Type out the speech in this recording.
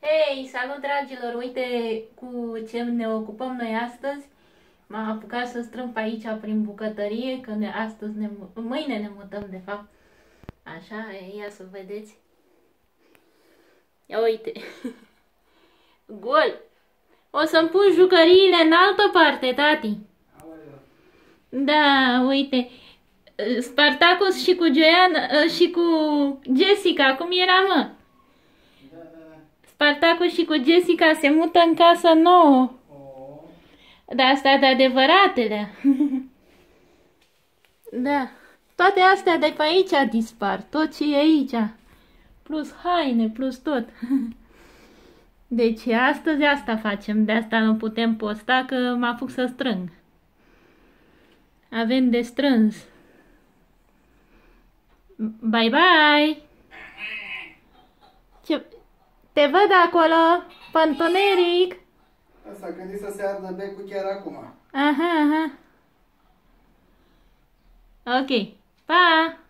Hei, salut dragilor! Uite cu ce ne ocupăm noi astăzi. M-am apucat să strâng pe aici prin bucătărie, că mâine ne mutăm de fapt. Așa, ia să vedeți. Ia uite. Gol! O să-mi pun jucăriile în altă parte, tati. Da, uite. Spartacus și cu Joiana și cu Jessica, cum era, mă? Spartacus și cu Jessica se mută în casă nouă. Da, astea de adevăratele. Da. Toate astea de pe aici dispar. Tot ce e aici. Plus haine, plus tot. Deci astăzi asta facem. De asta nu putem posta, că mă apuc să strâng. Avem de strâns. Bye bye! Ce... Te văd acolo, pantoneric. Asta gândit să se ardă becul chiar acum. Aha, aha. Ok. Pa!